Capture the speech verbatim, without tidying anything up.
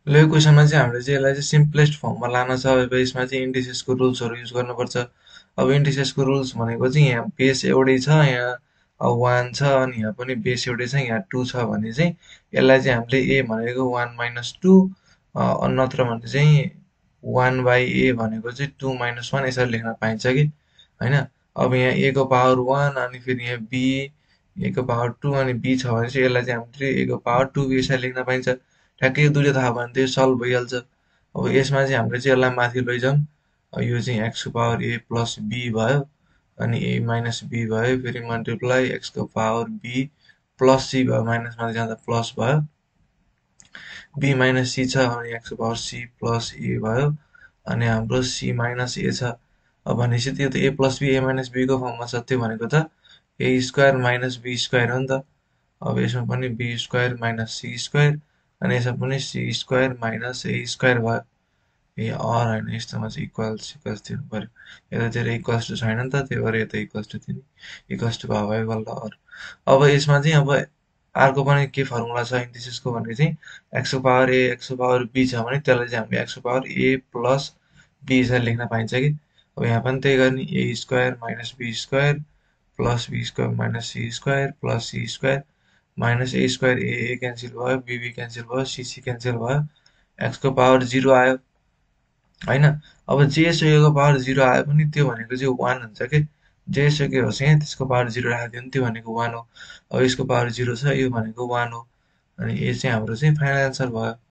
ल यो क्वेसनमा चाहिँ हामीले चाहिँ यसलाई चाहिँ सिम्पलेस्ट फर्ममा लान छ। अब यसमा चाहिँ इन्डिसेसको रुल्सहरू युज गर्नुपर्छ। अब इन्डिसेसको रुल्स भनेको चाहिँ यहाँ बेस एउटै छ, यहाँ वान छ, अनि यहाँ पनि बेस एउटै छ, यहाँ टू छ भने चाहिँ यसलाई चाहिँ हामीले ए भनेको वान माइनस टू नत्र भने चाहिँ वान बाई ए भनेको चाहिँ टू माइनस वान यसरी लेख्न पाइन्छ कि होइन। अब यहाँ ए को पावर वान अनि फेरि यहाँ बी ए को पावर टू अनि बी छ भने चाहिँ यसलाई चाहिँ हामीले ए को पावर टू बी यसरी लेख्न पाइन्छ। ठ्याक्कै यो दुइटा थाहा भयो भने त्यो सल्भ भइहाल्छ। अब यसमा चाहिँ हामीले चाहिँ यसलाई माथि लैजाउँ। अब यो चाहिँ एक्सको पावर ए प्लस बी भयो, अनि ए माइनस बी भयो, फेरि मल्टिप्लाई एक्सको पावर बी प्लस सी भयो, माइनस माथि जाँदा प्लस भयो, बी माइनस सी छ अनि एक्सको पावर सी प्लस ए भयो, अनि हाम्रो सी माइनस ए छ। अब भनेपछि त्यो त A plus B A minus बीको फर्ममा छ, त्यो भनेको त A square minus B square हो नि त। अब यसमा पनि B square minus C square अनि यसमा पनि C square minus A square भयो। ए अर होइन, यस्तोमा चाहिँ इक्वल्स इक्वल्स दिनु पर्यो। यतातिर इक्वल्स टू छैन नि त, त्यही भएर यता इक्वल्स टू दिने, इक्वल्स टू भयो भयो बल्ल अर। अब यसमा चाहिँ अब अर्को पनि के फर्मुला छ इन्डिसेसको भने चाहिँ एक्सको पावर ए एक्सको पावर बी छ भने त्यसलाई चाहिँ हामीले एक्सको पावर ए प्लस बी यसरी लेख्न पाइन्छ कि। अब यहाँ पनि त्यही गर्ने, A square minus B square plus B square minus C square plus C square minus A square A A cancel भयो, बी बी क्यान्सल भयो, सी सी क्यान्सल भयो, एक्सको पावर जिरो आयो होइन। अब जेएसओको पावर जिरो आयो पनि त्यो भनेको चाहिँ वान हुन्छ कि, जेएसओके होस् यहाँ त्यसको पावर जिरो राखिदियो भने त्यो भनेको वान हो। अब यसको पावर जिरो छ, यो भनेको वान हो, अनि यो चाहिँ हाम्रो चाहिँ फाइनल एन्सर भयो।